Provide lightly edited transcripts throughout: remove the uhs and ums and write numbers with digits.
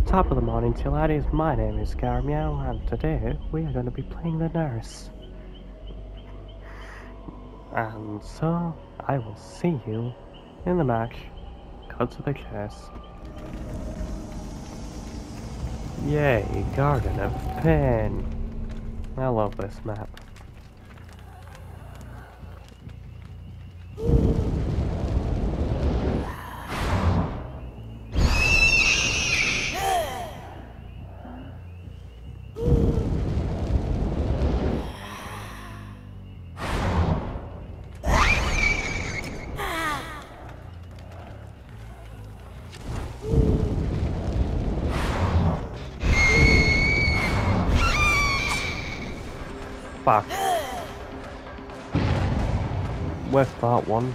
Top of the morning to you laddies, my name is Garmeow and today we are going to be playing the nurse. And so, I will see you in the match. Cut to the chase. Yay, Garden of Pain. I love this map. Fuck. With that one.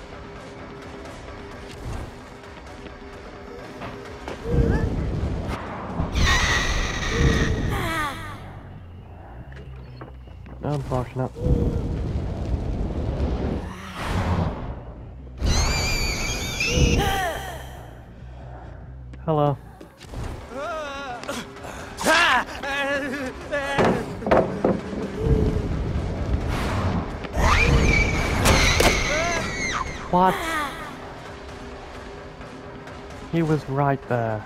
Unfortunate. Hello. What? He was right there.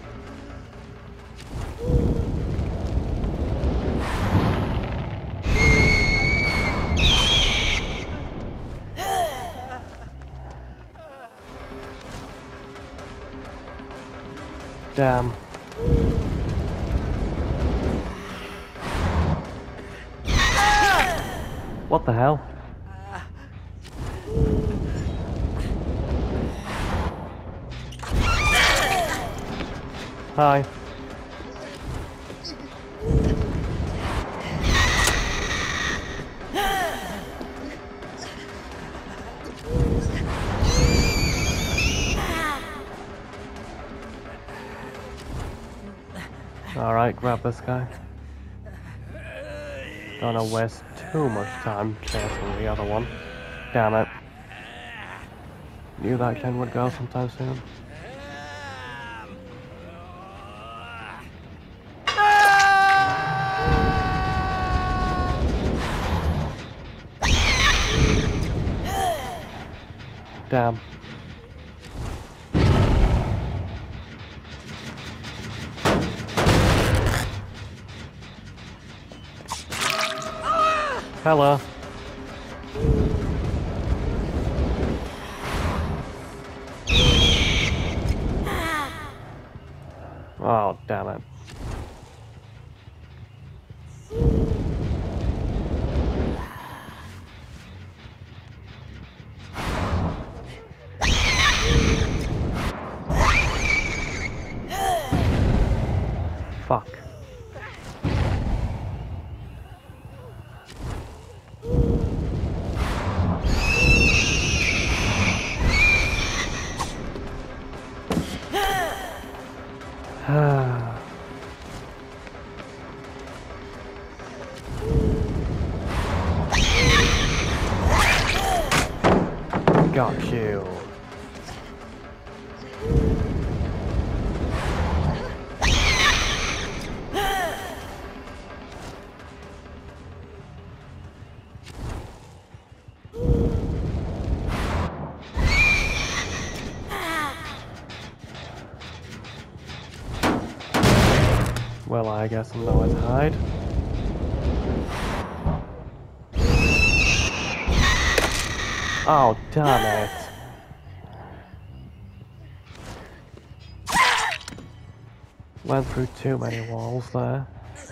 Damn. What the hell? Hi. Alright, grab this guy. Don't wanna waste too much time chasing the other one. Damn it. Knew that Ken would go sometime soon. Damn. Hello. Oh, damn it. Fuck. Got you. Well, I guess I'm nowhere to hide. Oh, damn it. Went through too many walls there.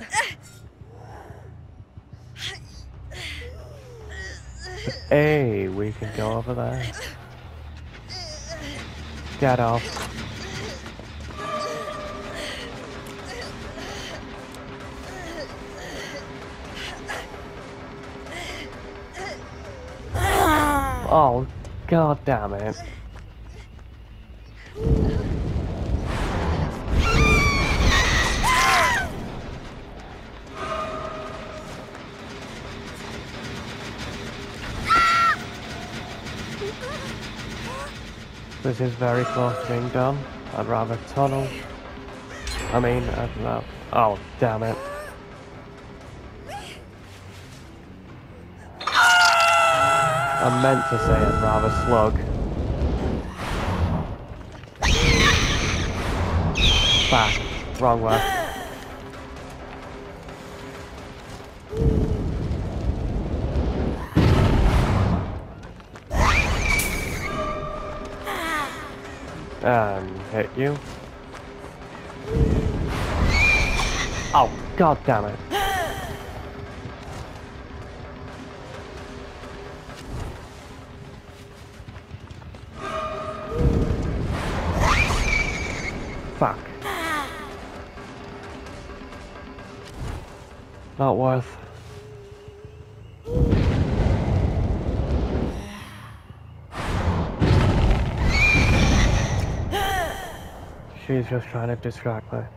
But, hey, we can go over there. Get off. Oh, god damn it. This is very close to being done. I'd rather tunnel I mean, I don't know. Oh, damn it. I meant to say it rather slug. Fuck. Wrong word. And hit you. Oh, god damn it. Fuck. Not worth. She's just trying to distract me.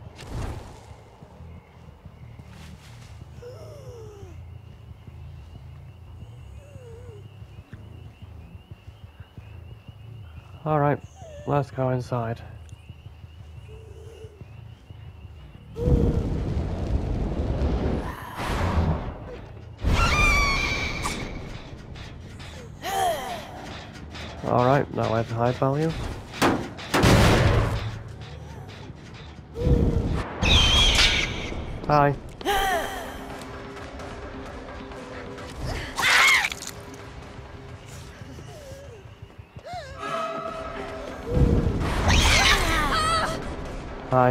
Alright, let's go inside. Alright, now I have high value. Hi. Hi.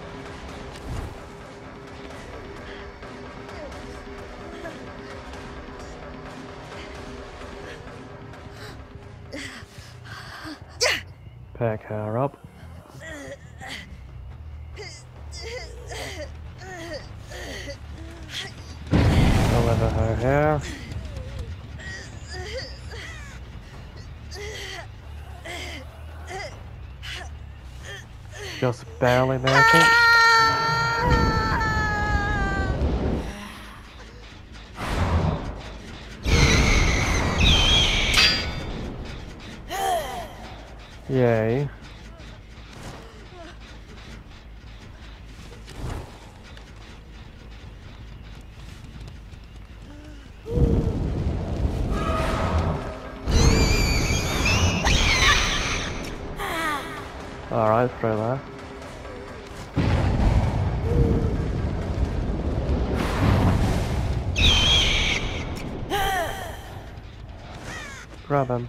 Pick her up. Deliver her here. Just barely make it. Yay. Alright, through there. Grab him.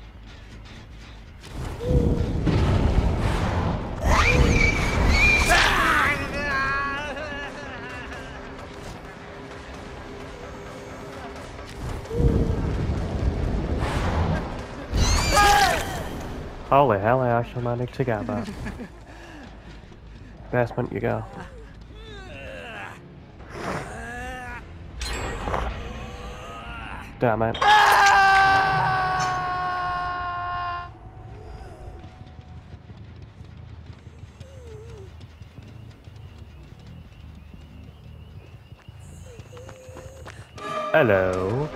Holy hell, I actually managed to get that. Basement you go. Damn it. Hello.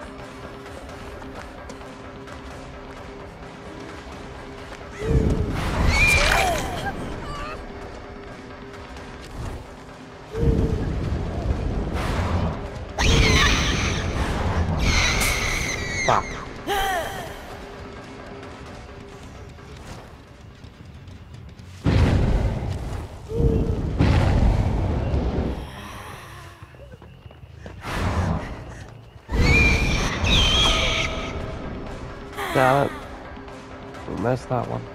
Fuck. Damn it. We missed that one.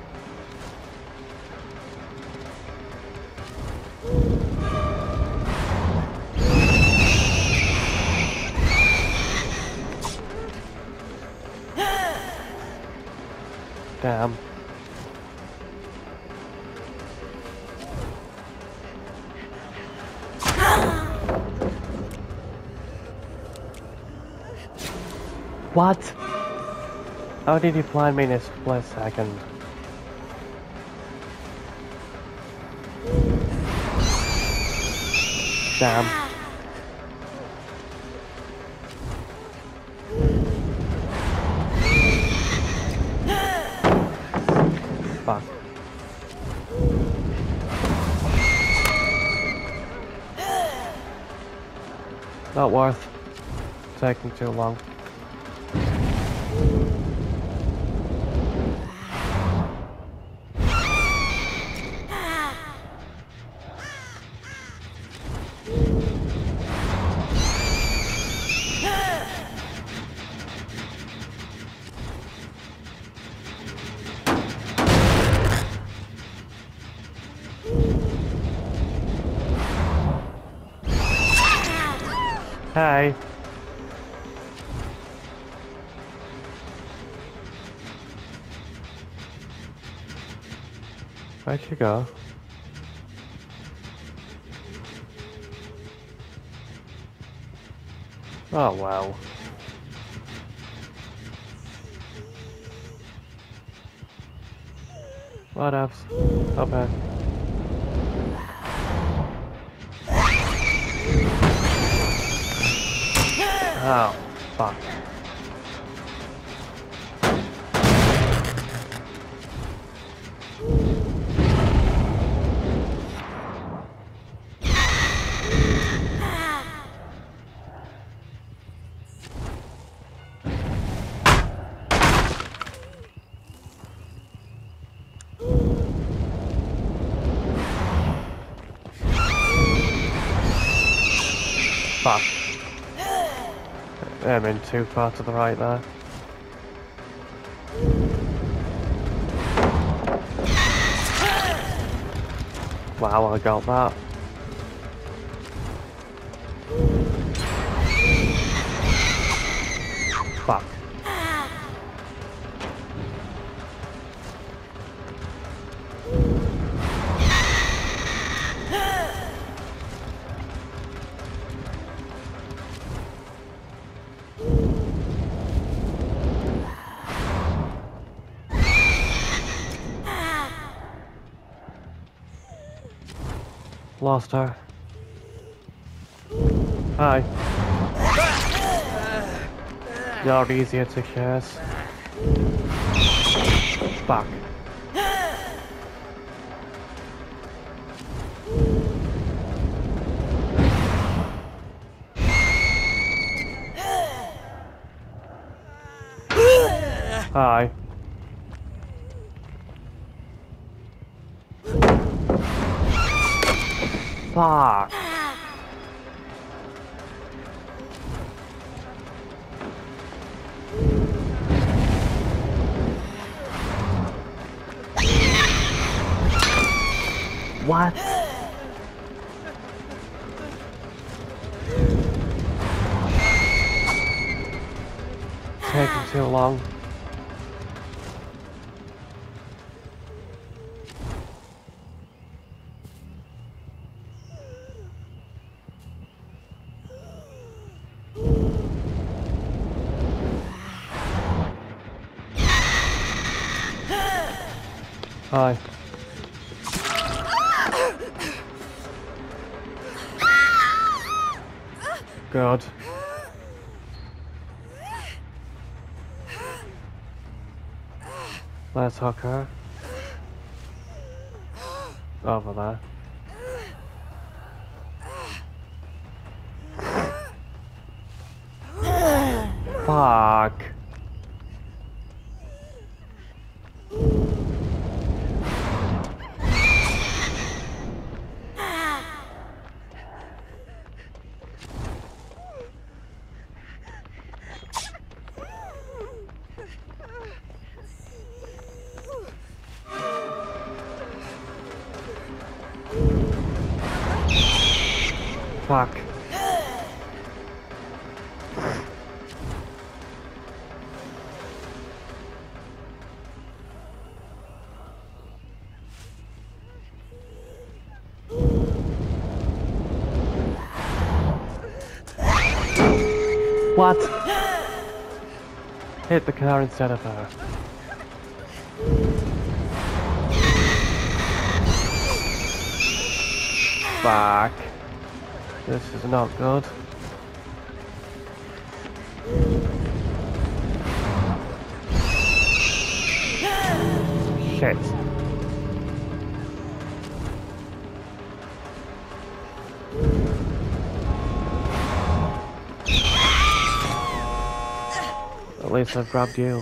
Damn. What? How did you blind me in a split second? Damn. Fuck. Not worth taking too long. Hey. Where'd you go? Oh well. What else? Okay. Oh, fuck. Fuck. I'm in too far to the right there. Wow, I got that. Fuck. Lost her. Hi. You're easier to chase. Fuck. Hi. Fuck. What? Taking too long. Hi. God. Let's hook her. Over there. Fuck. Fuck. What? Hit the car instead of her. Fuck. This is not good. Shit. least I've grabbed you.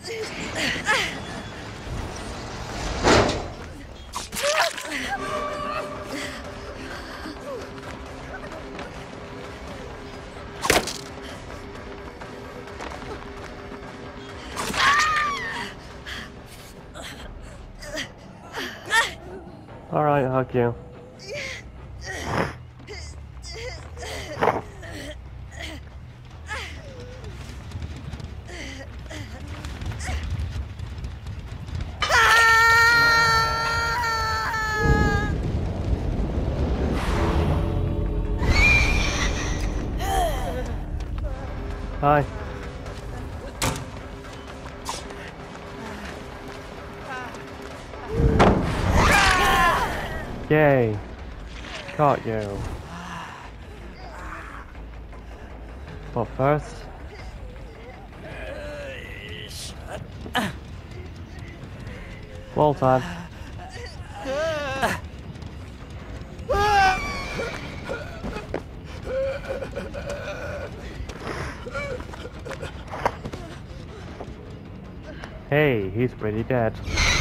Alright, hug you. Hi. Yay. Caught you. But first... Wall time. Hey, he's pretty dead.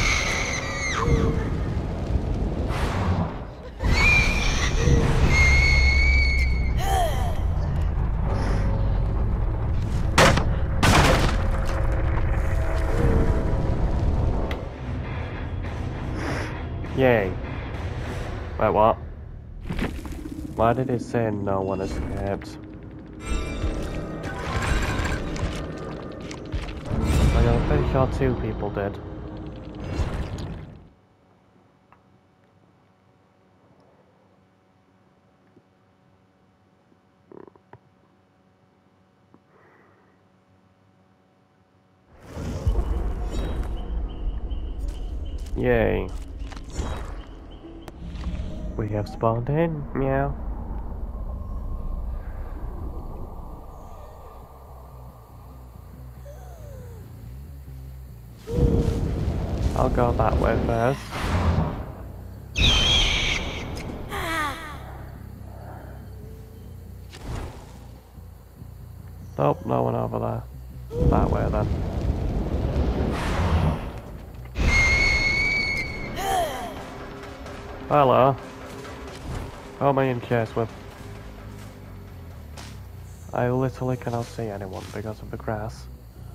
Yay. Wait, what? Why did it say no one escaped? Like, I'm pretty sure 2 people did. Yay. We have spawned in, meow. I'll go that way first. Nope, no one over there. That way then. Hello. Who am I in chase with? I literally cannot see anyone because of the grass.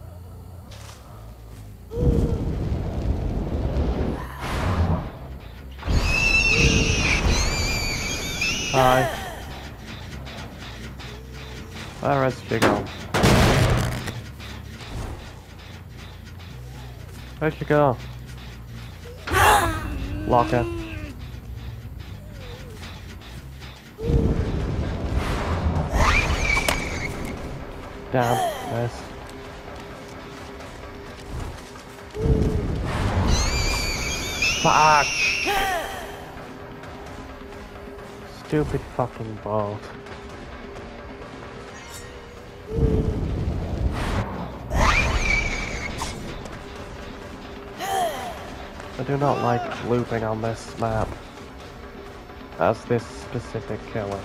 Hi. Where is she go? Where'd she go? Locker. Down. Nice. Fuck! Stupid fucking bolt. I do not like looping on this map as this specific killer.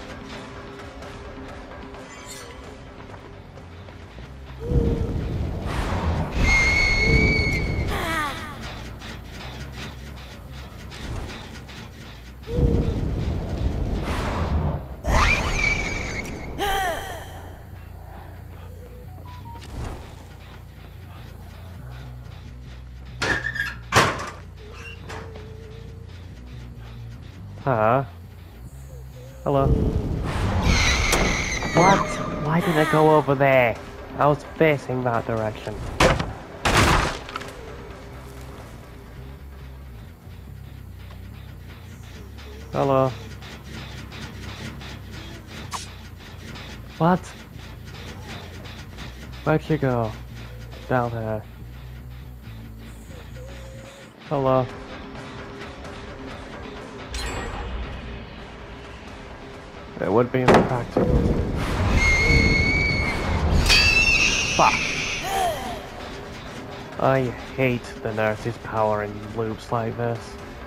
Hello. What? Why did I go over there? I was facing that direction. Hello. What? Where'd she go? Down here. Hello. It would be impractical. Fuck! I hate the nurse's power in loops like this.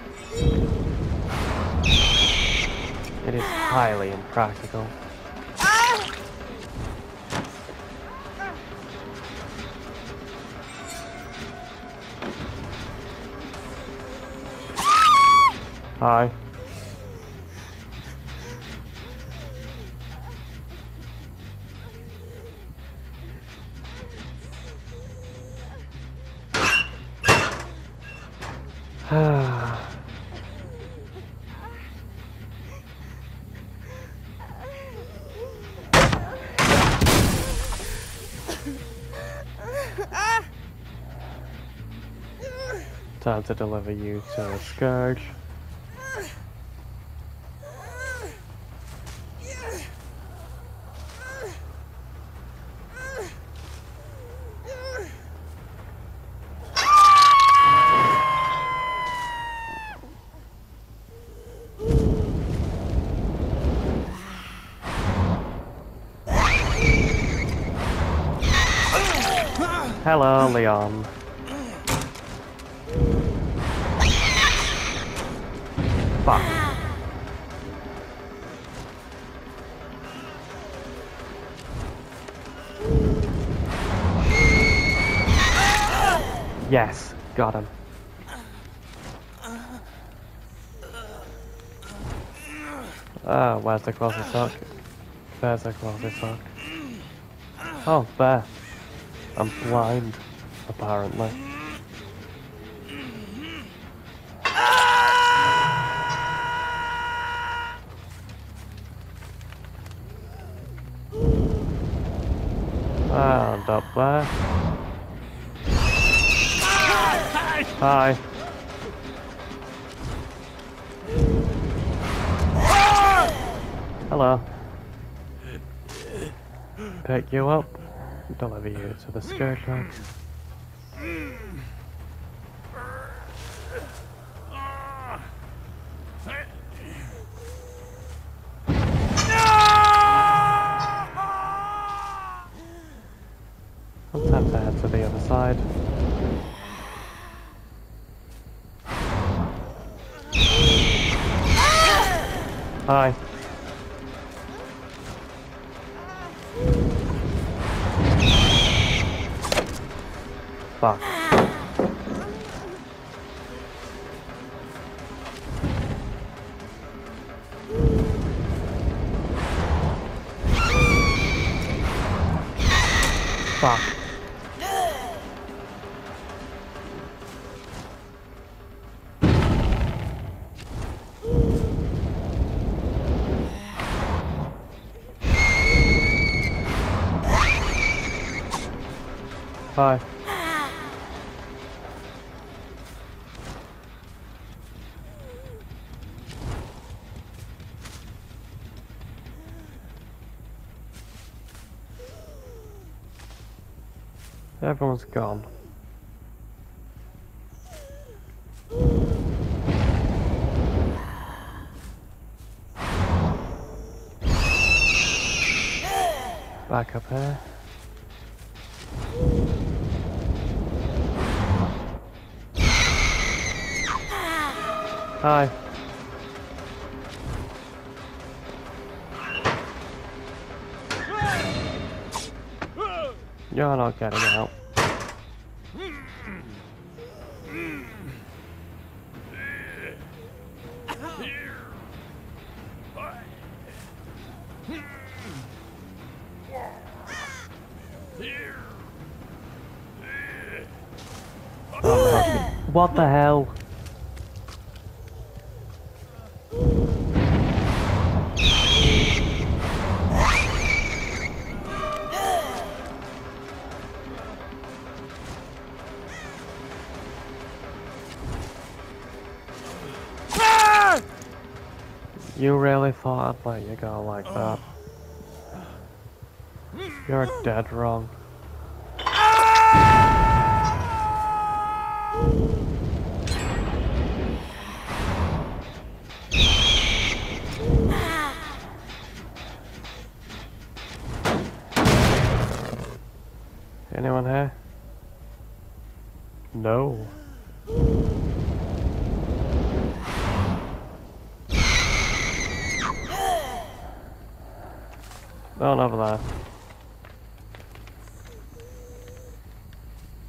It is highly impractical. Hi. Time to deliver you to the Scourge. Hello, Leon. Fuck. Yes, got him. Ah, where's the closest sock? There's the closest sock. Oh, there. I'm blind, apparently. And up there. Hi. Hello. Pick you up, deliver you to the Scourge Ranch. Sometimes I head to the other side. Hi. Fuck. Fuck. Hi. Everyone's gone. Back up here. Hi. You're not getting out. What the hell? You really thought I'd let you go like that? You're dead wrong. Anyone here? No. No one over there.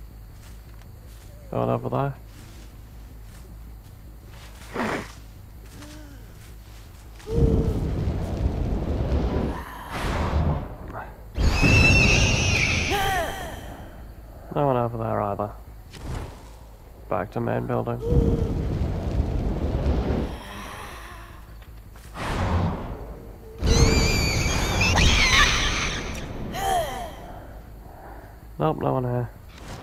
No one over there. to main building. Nope, no one here.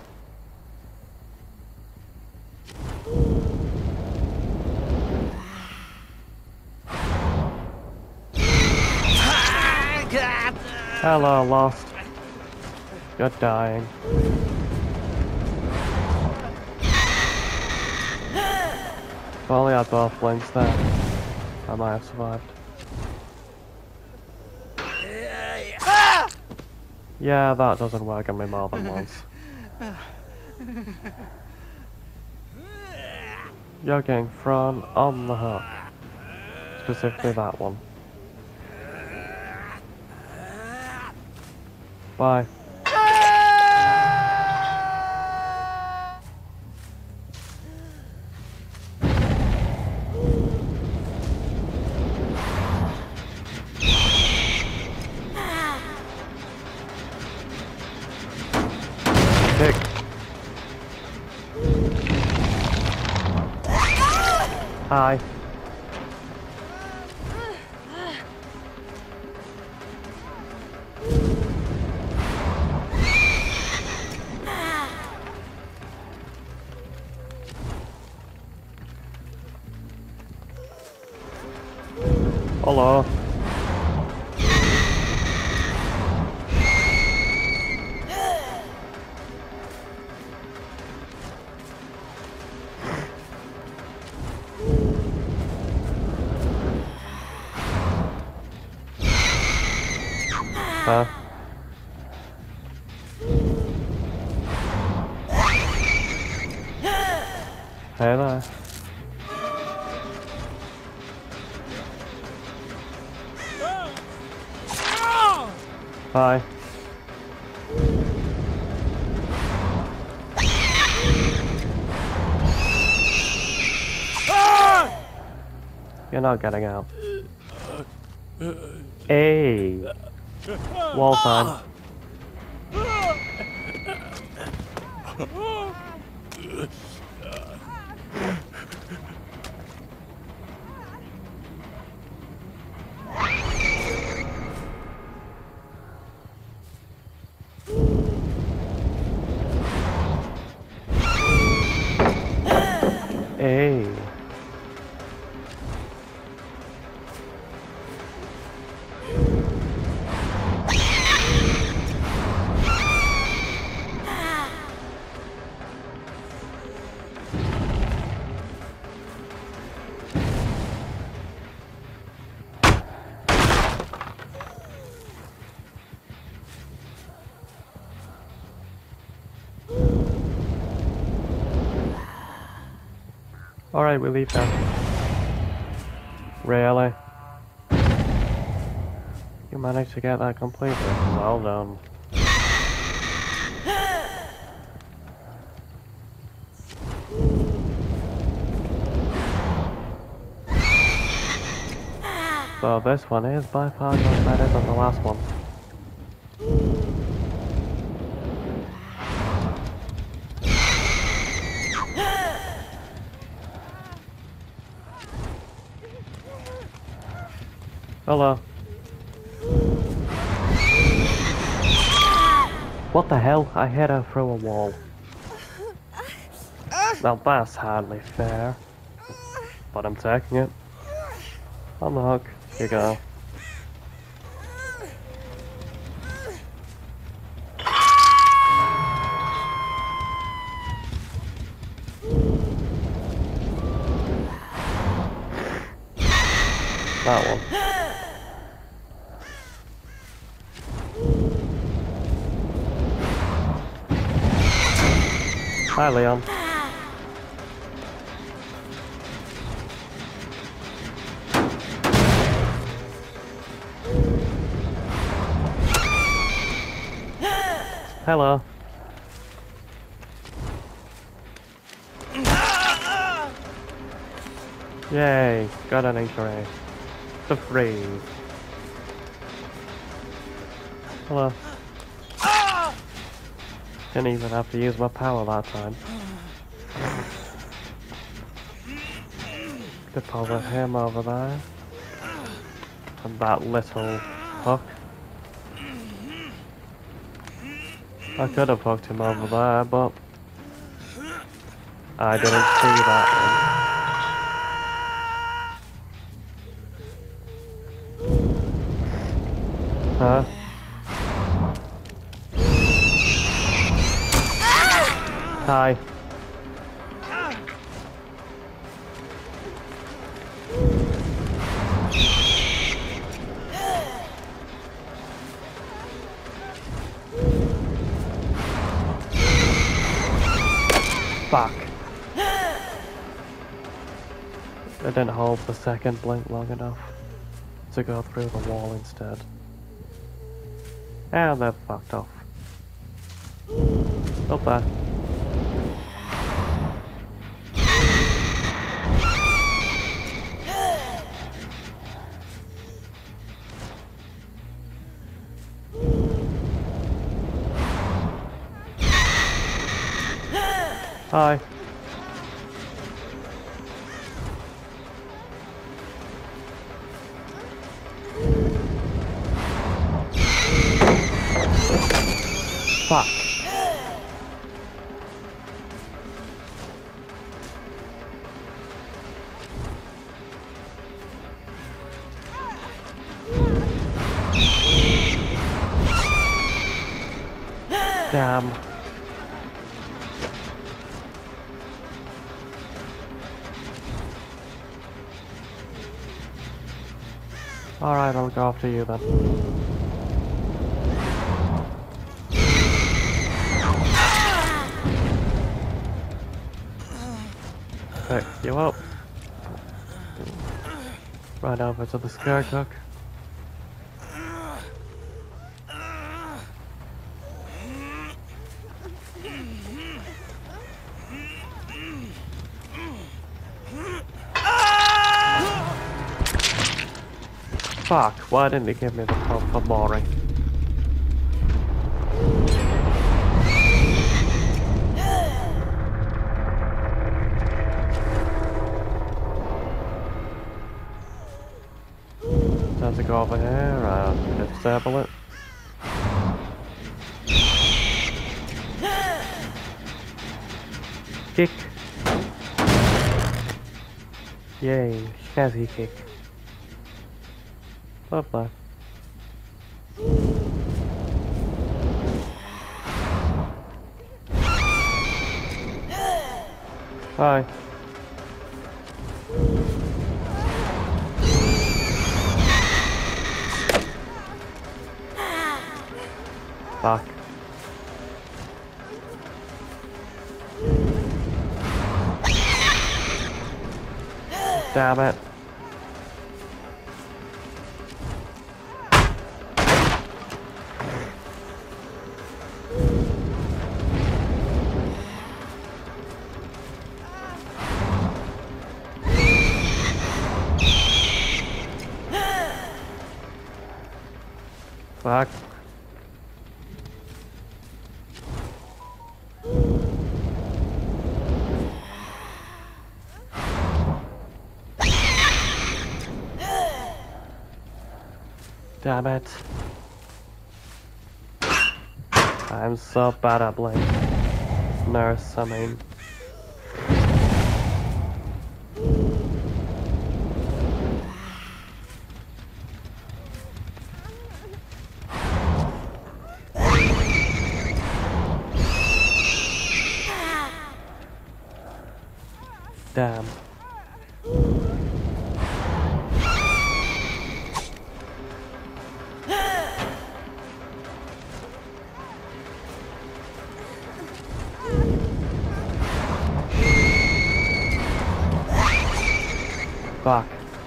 Hello, Lost. You're dying. If only I had both blinks there, I might have survived. Yeah, that doesn't work on me more than once. You're getting thrown on the hook. Specifically that one. Bye. Kick. Hi. Hello. Huh? Hey there. Bye. You're not getting out. Hey. Wall time. Hey. Alright, we leave now. Really? You managed to get that completed. Well done. So this one is by far much better than the last one. Hello. What the hell? I hit her through a wall. Now that's hardly fair. But I'm taking it. On the hook. Here you go. That one. Hi, Leon. Hello. Yay, got an H-ray. To freeze. Hello. Didn't even have to use my power that time. Deposit him over there. And that little hook. I could have hooked him over there, but I didn't see that one. Huh? Hi. Fuck. I didn't hold the second blink long enough to go through the wall instead. And they're fucked off. Up there. Hi. Fuck. Damn. Alright, I'll go after you then. Pick you up. Right over to the scare cook. Fuck, why didn't he give me the pump for Maury? Time to go over here and disable it. Kick. Yay, snazzy kick. Lovely. Hi. Fuck. Damn it. Fuck. Damn it. I'm so bad at Blake. Nurse, I mean. Damn. Fuck.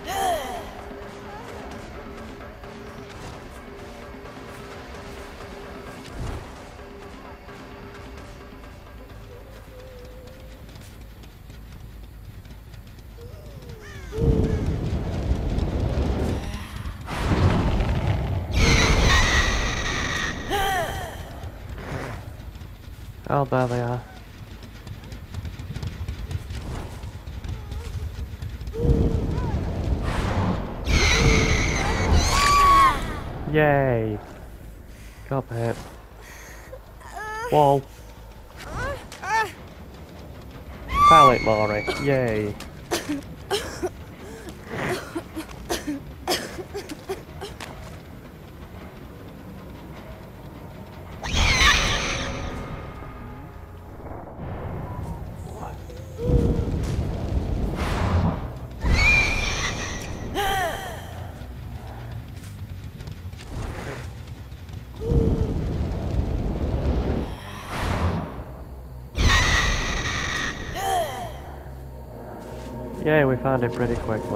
Oh, there they are. Yay! Got hit. Wall. Pallet Mari. Yay! Yay, we found it pretty quickly.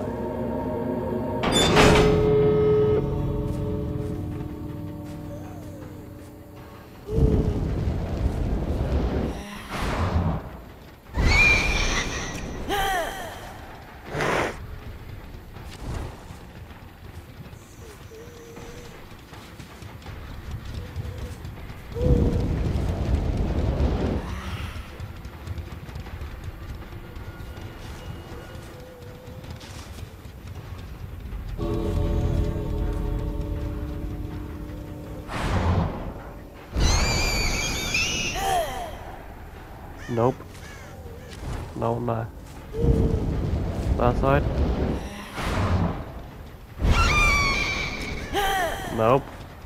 Nope. No, no. That side? Nope.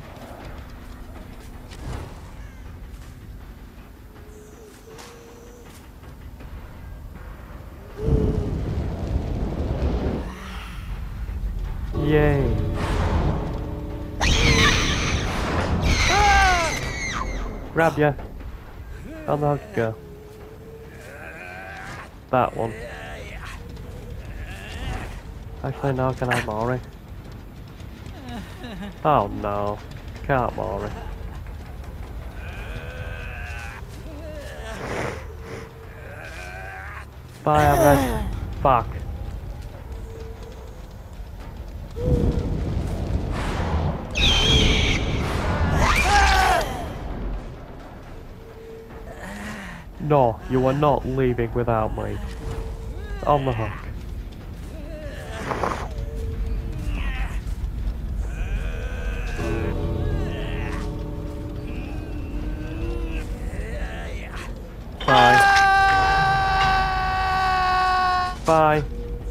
Yay. Grab ya. How the heck you go? That one. Actually, no, can I Mori? Oh no. Can't Mori. Bye, Everett. Fuck. No, you are not leaving without me. On the hook. Bye. Bye.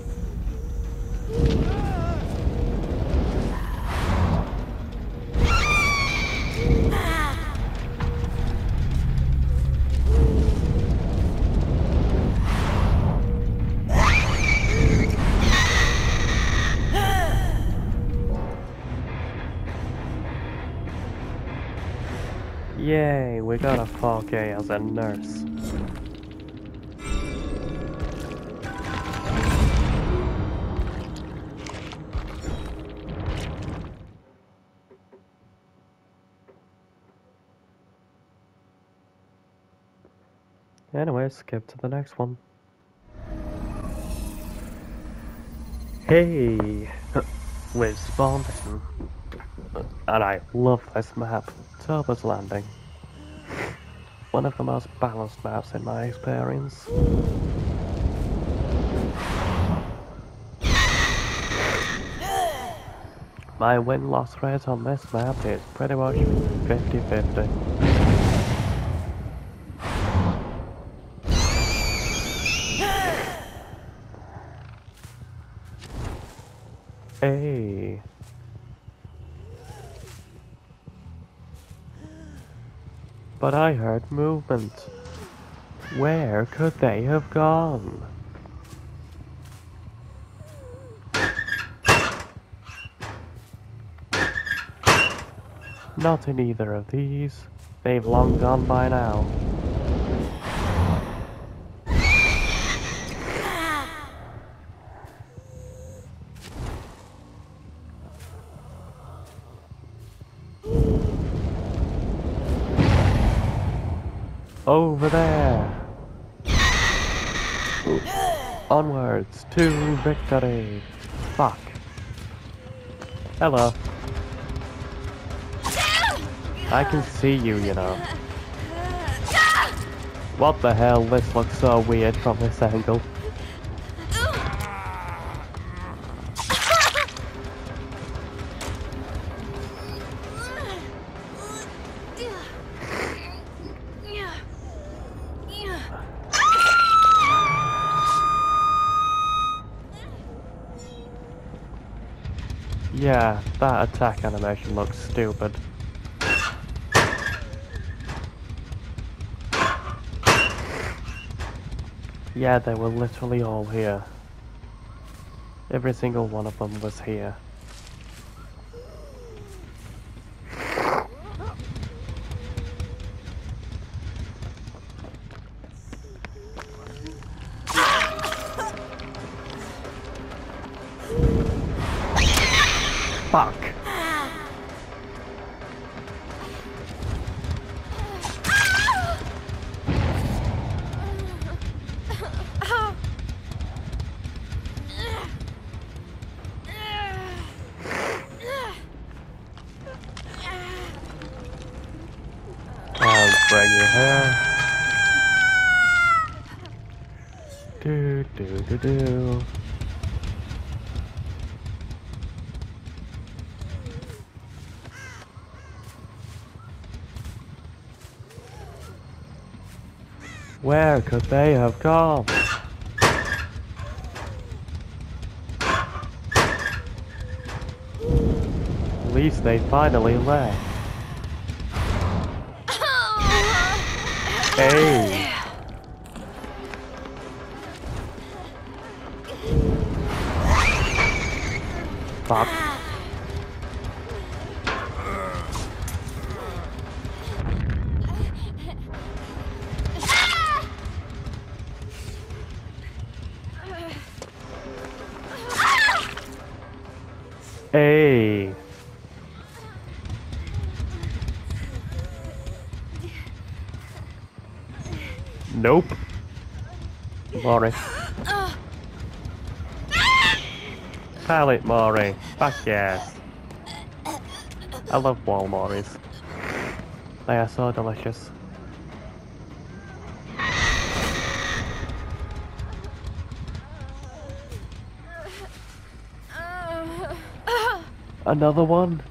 Yay, we got a 4K as a nurse. Anyway, skip to the next one. Hey! We've spawned in. And I love this map. Toba's Landing. One of the most balanced maps in my experience. My win-loss rate on this map is pretty much 50-50. Hey. But I heard movement. Where could they have gone? Not in either of these. They've long gone by now. Over there! Onwards to victory! Fuck. Hello. I can see you, you know. What the hell, this looks so weird from this angle. Yeah, that attack animation looks stupid. Yeah, they were literally all here. Every single one of them was here. Fuck! I'll bring you here. Do do do do. Where could they have gone? At least they finally left. Hey! Fuck. Hey! Nope. Mori. Pallet Mori. Fuck yes. I love wall Moris. They are so delicious. Another one?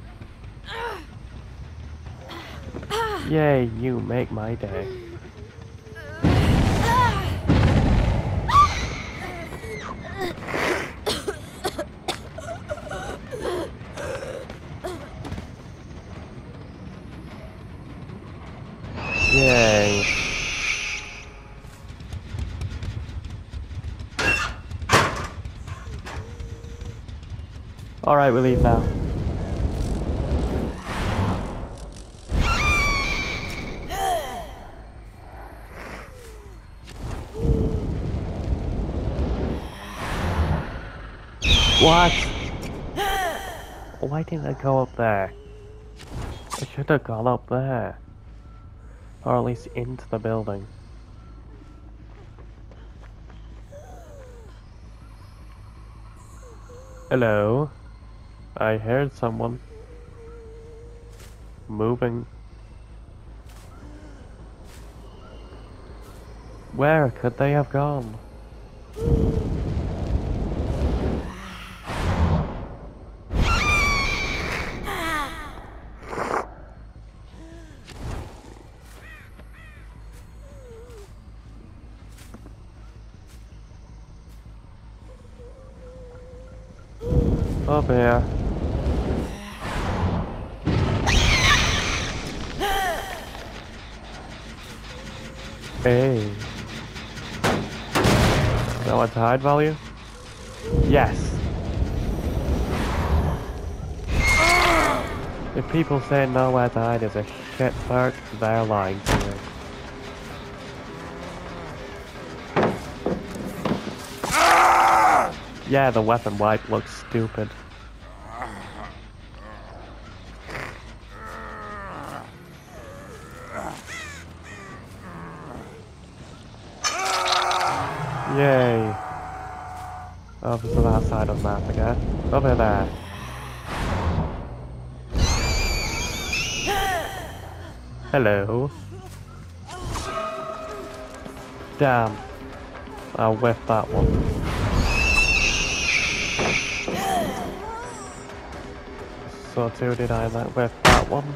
Yay, you make my day. Yay. Alright, we leave now. What? Why didn't I go up there? I should have gone up there. Or at least into the building. Hello? I heard someone moving. Where could they have gone? Up here. Hey. Know what's hide value? Yes. If people say nowhere to hide is a shit search, they're lying to me. Yeah, the weapon wipe looks stupid. Yay. Over to that side of the map again. Over there. Hello. Damn. I'll whiff that one. So too did I whiff that one.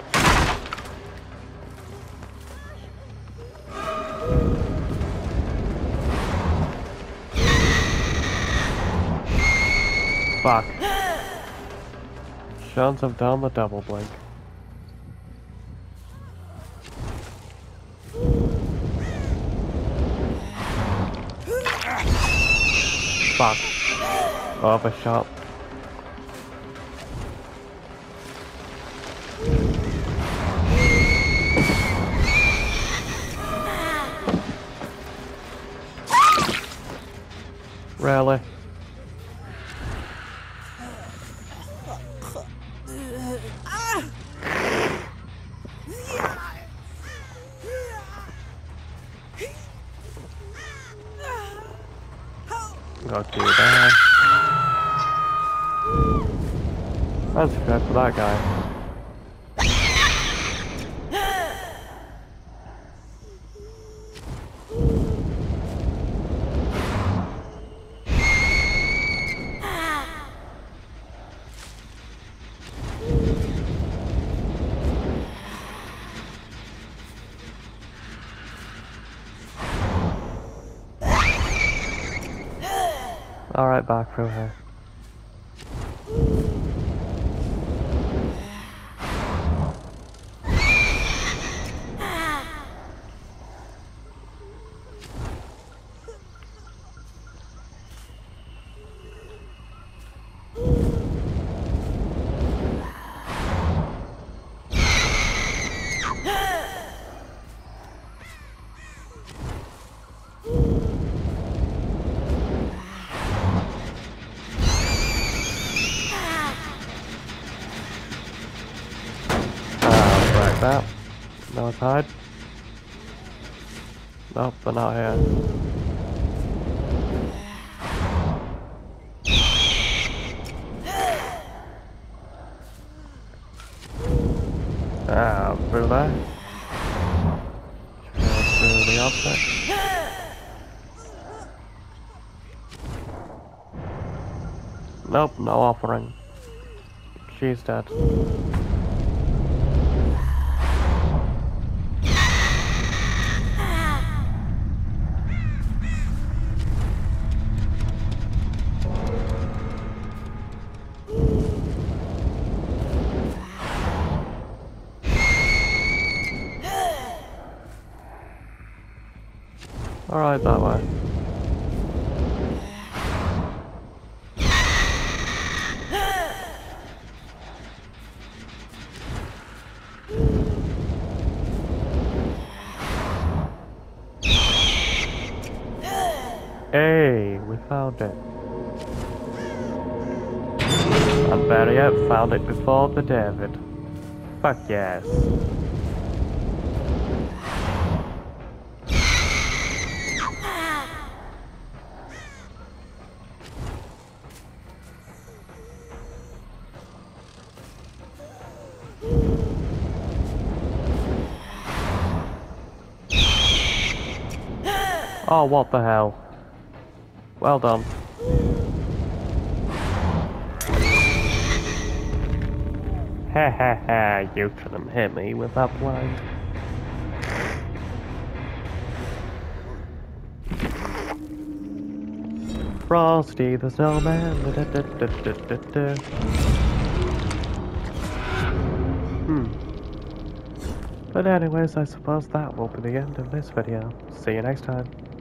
Fuck. Shouldn't have done the double blink. Fuck. Overshot. Really? Go do that. That's good for that guy. Alright, back through here. That. No one's hide. Nope, they're not here. Through there. Through the object. Nope, no offering. She's dead. Alright, that way. Hey, we found it. And better yet, found it before the David. Fuck yes. Oh, what the hell. Well done. Ha ha ha, you couldn't hit me with that blind. Frosty the Snowman. But anyways, I suppose that will be the end of this video. See you next time.